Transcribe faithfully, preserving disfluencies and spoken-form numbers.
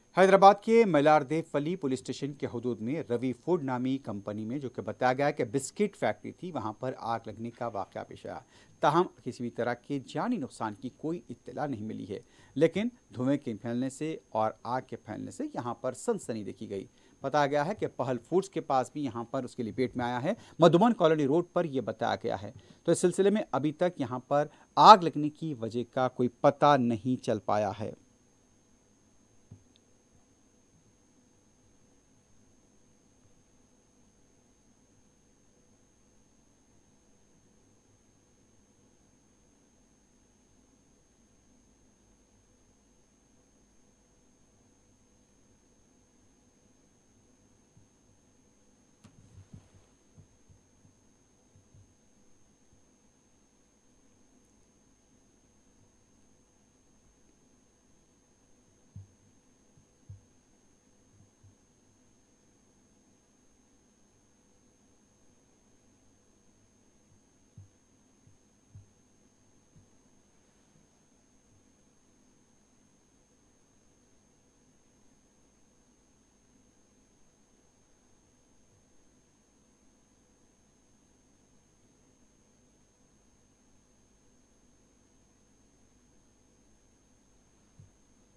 हैदराबाद के मलारदेवपल्ली police station के हदूद में रवि फूड नामी कंपनी में जो कि बताया गया है कि बिस्किट फैक्ट्री थी, वहां पर आग लगने का वाकया पेश आया। ताहम किसी भी तरह के जानी नुकसान की कोई इत्तला नहीं मिली है, लेकिन धुएं के फैलने से और आग के फैलने से यहां पर सनसनी देखी गई। बताया गया है कि पहल फूड्स के पास भी यहां पर उसके लिपेट में आया है। मधुबन कॉलोनी रोड पर यह बताया गया है। तो इस सिलसिले में अभी तक यहां पर आग लगने की वजह का कोई पता नहीं चल पाया है।